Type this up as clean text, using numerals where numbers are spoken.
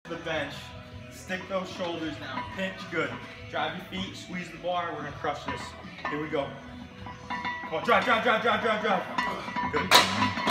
The bench. Stick those shoulders down. Pinch, good. Drive your feet, squeeze the bar. We're gonna crush this. Here we go. Come on, drive. Good.